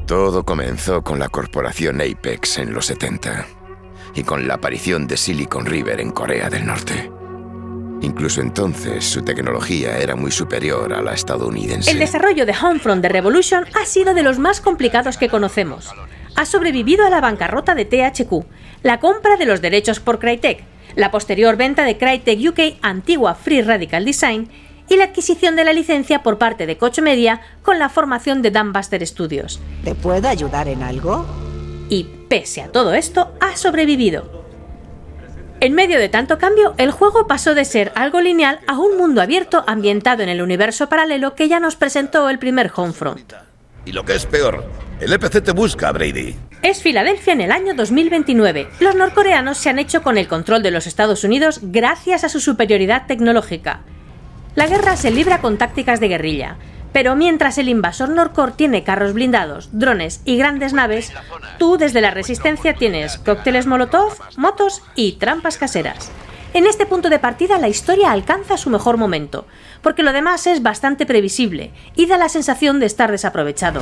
Todo comenzó con la corporación Apex en los 70 y con la aparición de Silicon River en Corea del Norte. Incluso entonces su tecnología era muy superior a la estadounidense. El desarrollo de Homefront The Revolution ha sido de los más complicados que conocemos. Ha sobrevivido a la bancarrota de THQ, la compra de los derechos por Crytek, la posterior venta de Crytek UK, antigua Free Radical Design, y la adquisición de la licencia por parte de Koch Media con la formación de Dambuster Studios. ¿Te puedo ayudar en algo? Y pese a todo esto, ha sobrevivido. En medio de tanto cambio, el juego pasó de ser algo lineal a un mundo abierto ambientado en el universo paralelo que ya nos presentó el primer Homefront. Y lo que es peor, el EPC te busca, Brady. Es Filadelfia en el año 2029. Los norcoreanos se han hecho con el control de los Estados Unidos gracias a su superioridad tecnológica. La guerra se libra con tácticas de guerrilla, pero mientras el invasor Norcore tiene carros blindados, drones y grandes naves, tú desde la Resistencia tienes cócteles Molotov, motos y trampas caseras. En este punto de partida la historia alcanza su mejor momento, porque lo demás es bastante previsible y da la sensación de estar desaprovechado.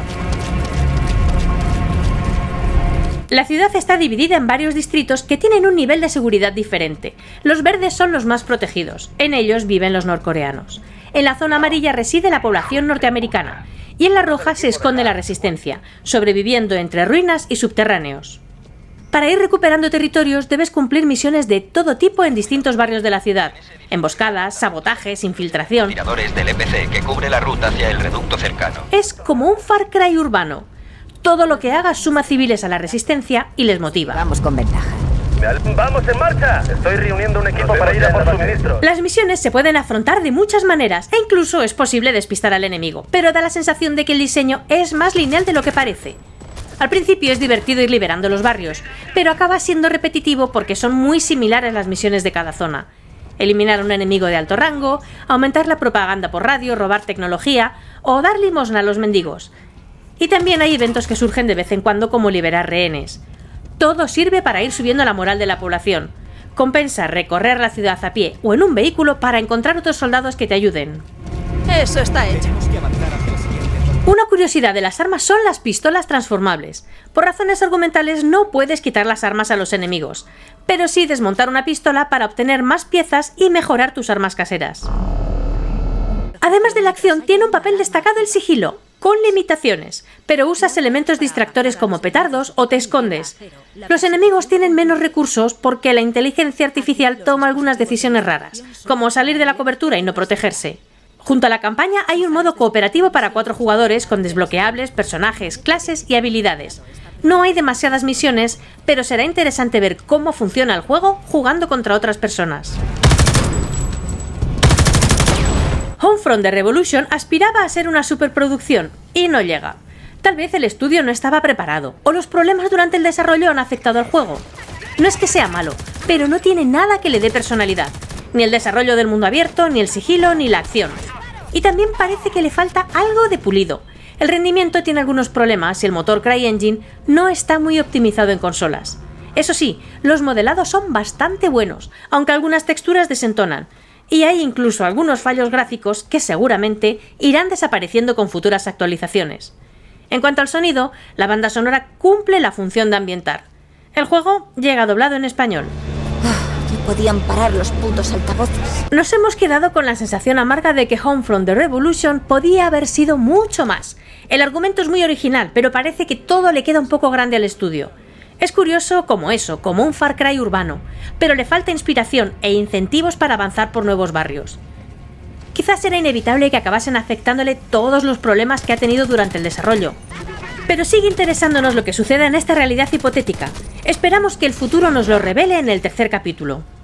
La ciudad está dividida en varios distritos que tienen un nivel de seguridad diferente. Los verdes son los más protegidos, en ellos viven los norcoreanos. En la zona amarilla reside la población norteamericana, y en la roja se esconde la Resistencia, sobreviviendo entre ruinas y subterráneos. Para ir recuperando territorios debes cumplir misiones de todo tipo en distintos barrios de la ciudad. Emboscadas, sabotajes, infiltración... Tiradores del EPC que cubre la ruta hacia el reducto cercano. Es como un Far Cry urbano. Todo lo que hagas suma civiles a la Resistencia y les motiva. Vamos con ventaja. ¡Vamos en marcha! Estoy reuniendo un equipo para ir a por suministros. Las misiones se pueden afrontar de muchas maneras e incluso es posible despistar al enemigo, pero da la sensación de que el diseño es más lineal de lo que parece. Al principio es divertido ir liberando los barrios, pero acaba siendo repetitivo porque son muy similares las misiones de cada zona. Eliminar a un enemigo de alto rango, aumentar la propaganda por radio, robar tecnología o dar limosna a los mendigos. Y también hay eventos que surgen de vez en cuando como liberar rehenes. Todo sirve para ir subiendo la moral de la población. Compensa recorrer la ciudad a pie o en un vehículo para encontrar otros soldados que te ayuden. Eso está hecho. Una curiosidad de las armas son las pistolas transformables. Por razones argumentales no puedes quitar las armas a los enemigos, pero sí desmontar una pistola para obtener más piezas y mejorar tus armas caseras. Además de la acción, tiene un papel destacado el sigilo, con limitaciones, pero usas elementos distractores como petardos o te escondes. Los enemigos tienen menos recursos porque la inteligencia artificial toma algunas decisiones raras, como salir de la cobertura y no protegerse. Junto a la campaña hay un modo cooperativo para 4 jugadores con desbloqueables, personajes, clases y habilidades. No hay demasiadas misiones, pero será interesante ver cómo funciona el juego jugando contra otras personas. Homefront The Revolution aspiraba a ser una superproducción y no llega. Tal vez el estudio no estaba preparado o los problemas durante el desarrollo han afectado al juego. No es que sea malo, pero no tiene nada que le dé personalidad. Ni el desarrollo del mundo abierto, ni el sigilo, ni la acción. Y también parece que le falta algo de pulido. El rendimiento tiene algunos problemas y el motor CryEngine no está muy optimizado en consolas. Eso sí, los modelados son bastante buenos, aunque algunas texturas desentonan. Y hay incluso algunos fallos gráficos que seguramente irán desapareciendo con futuras actualizaciones. En cuanto al sonido, la banda sonora cumple la función de ambientar. El juego llega doblado en español. No podían parar los putos altavoces. Nos hemos quedado con la sensación amarga de que Homefront The Revolution podía haber sido mucho más. El argumento es muy original, pero parece que todo le queda un poco grande al estudio. Es curioso como eso, como un Far Cry urbano, pero le falta inspiración e incentivos para avanzar por nuevos barrios. Quizás era inevitable que acabasen afectándole todos los problemas que ha tenido durante el desarrollo. Pero sigue interesándonos lo que suceda en esta realidad hipotética. Esperamos que el futuro nos lo revele en el tercer capítulo.